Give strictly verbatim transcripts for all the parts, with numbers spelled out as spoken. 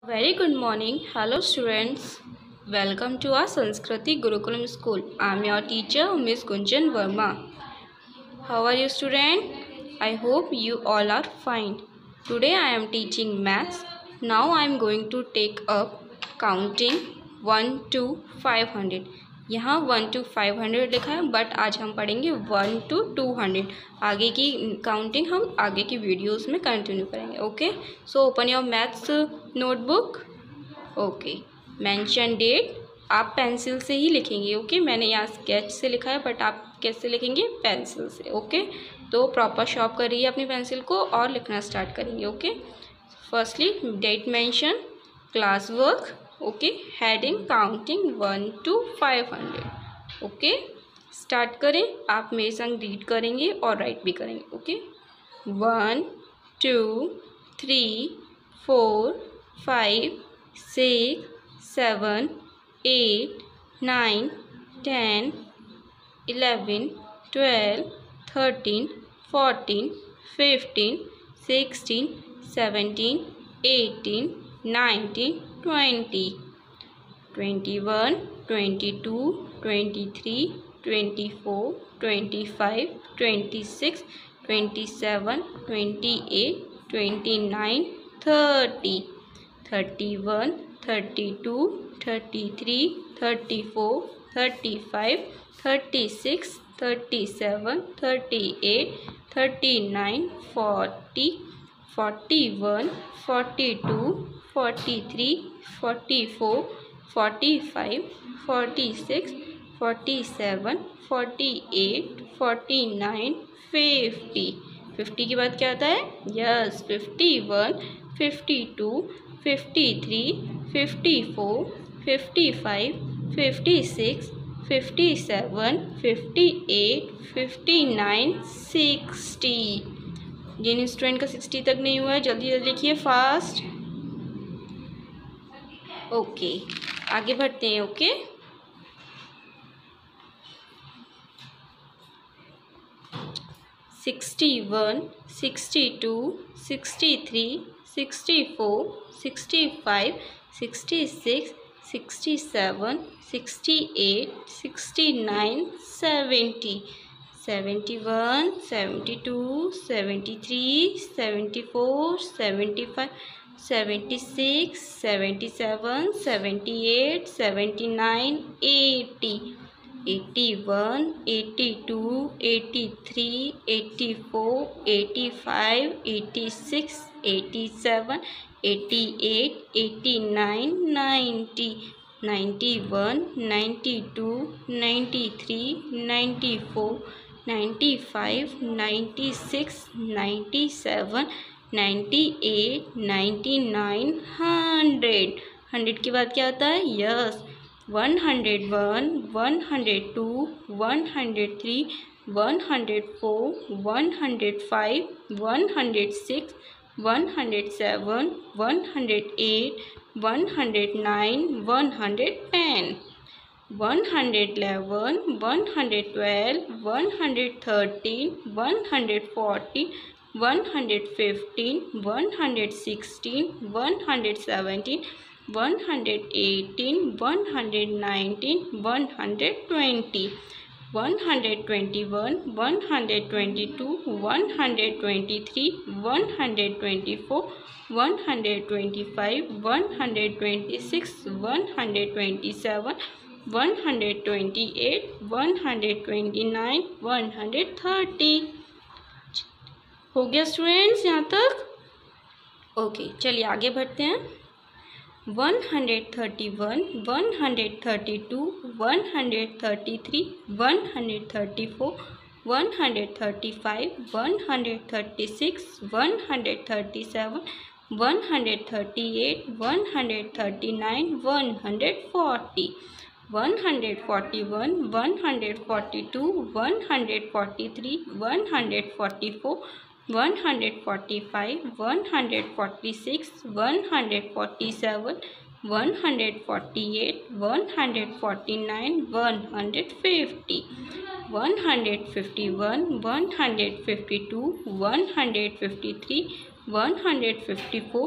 Very good morning. Hello students. Welcome to our Sanskriti Gurukulam school. I am your teacher Miss Gunjan Verma. How are you student? I hope you all are fine. Today I am teaching maths. Now I am going to take up counting one to five hundred. यहाँ one two five hundred लिखा है but आज हम पढ़ेंगे one two two hundred. आगे की counting हम आगे की वीडियोस में कंटिन्यू करेंगे। Okay, so open your maths notebook. Okay, mention date आप पेंसिल से ही लिखेंगे। Okay okay? मैंने यहाँ स्केच से लिखा है बट आप कैसे लिखेंगे? पेंसिल से। Okay okay? तो प्रॉपर शॉर्प करिए अपनी पेंसिल को और लिखना स्टार्ट करेंगे। Okay, firstly date mention, class work, okay, heading counting one two five hundred. Okay, start करें। आप मेरे संग रीड करेंगे और राइट भी करेंगे। Okay, one two three four five six seven eight nine ten eleven twelve thirteen fourteen fifteen sixteen seventeen eighteen nineteen twenty twenty one twenty two twenty three twenty four twenty five twenty six twenty seven twenty eight twenty nine thirty thirty one thirty two thirty three thirty four thirty five thirty six thirty seven thirty eight thirty nine forty forty one forty two forty three forty four forty five forty six forty seven forty eight forty nine fifty. Fifty के बाद क्या आता है? Yes, fifty one fifty two fifty three fifty four fifty five fifty six fifty seven fifty eight fifty nine sixty. जिन student का sixty तक नहीं हुआ है जल्दी जल्दी लिखिए, फास्ट। ओके okay, आगे बढ़ते हैं। Okay okay? Sixty one sixty two sixty three sixty four sixty five sixty six sixty seven sixty eight sixty nine seventy seventy one seventy two seventy three seventy four seventy five seventy six seventy seven seventy eight seventy nine eighty eighty one eighty two eighty three eighty four eighty five eighty six eighty seven eighty eight eighty nine ninety ninety one ninety two ninety three ninety four ninety five ninety six ninety seven ninety eight ninety nine hundred. Hundred के बाद क्या आता है? Yes, one hundred one one hundred two one hundred three one hundred four one hundred five one hundred six one hundred seven one hundred eight one hundred nine one hundred ten one hundred eleven one hundred twelve one hundred thirteen one hundred fourteen one hundred fifteen one hundred sixteen one hundred seventeen one hundred eighteen one hundred nineteen one hundred twenty one hundred twenty one one hundred twenty two one hundred twenty three one hundred twenty four one hundred twenty five one hundred twenty six one hundred twenty seven one hundred twenty eight one hundred twenty nine one hundred thirty. हो गया students यहाँ तक? Okay okay, चलिए आगे बढ़ते हैं। One hundred thirty one one hundred thirty two one hundred thirty three one hundred thirty four one hundred thirty five one hundred thirty six one hundred thirty seven one hundred thirty eight one hundred thirty nine one hundred forty one hundred forty one one hundred forty two one hundred forty three one hundred forty four one hundred forty five one hundred forty six one hundred forty seven one hundred forty eight one hundred forty nine one hundred fifty one hundred fifty one one hundred fifty two one hundred fifty three one hundred fifty four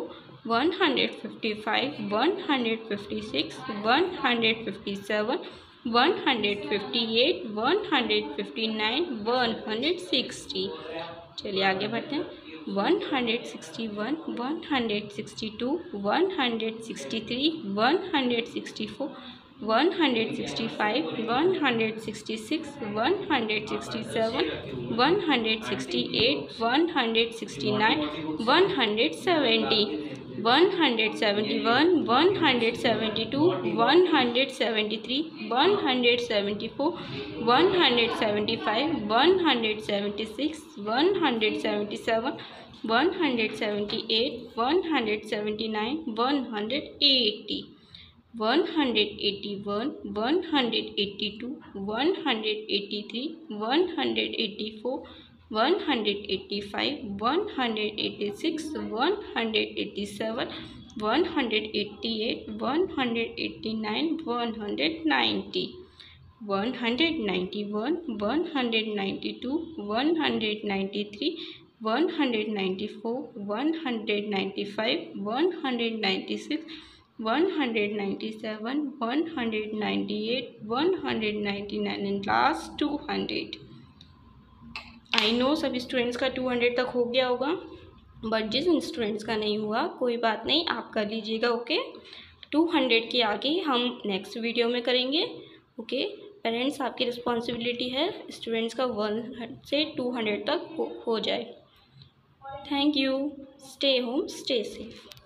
one hundred fifty five, one hundred fifty six, one hundred fifty seven, one hundred fifty eight, one hundred fifty nine, one hundred sixty. चलिए आगे बढ़ते हैं। One hundred sixty one, one hundred sixty two, one hundred sixty three, one hundred sixty four, one hundred sixty five, one hundred sixty six, one hundred sixty seven, one hundred sixty eight, one hundred sixty nine, one hundred seventy, one hundred seventy one, one hundred seventy two, one hundred seventy three, one hundred seventy four, one hundred seventy five, one hundred seventy six, one hundred seventy seven, one hundred seventy eight, one hundred seventy nine, one hundred eighty, one hundred eighty one, one hundred eighty two, one hundred eighty three, one hundred eighty four, one hundred eighty five, one hundred eighty six, one hundred eighty seven, one hundred eighty eight, one hundred eighty nine, one hundred ninety, one hundred ninety one, one hundred ninety two, one hundred ninety three, one hundred ninety four, one hundred ninety five, one hundred ninety six, one hundred ninety seven, one hundred ninety eight, one hundred ninety nine and last to hundred. I know सभी students का two hundred तक हो गया होगा, but जिस students का नहीं हुआ कोई बात नहीं, आप कर लीजिएगा। ओके, टू हंड्रेड के आगे हम नेक्स्ट वीडियो में करेंगे। ओके पेरेंट्स, आपकी रिस्पॉन्सिबिलिटी है स्टूडेंट्स का वन से टू हंड्रेड तक हो, हो जाए। Thank you. Stay home, stay safe.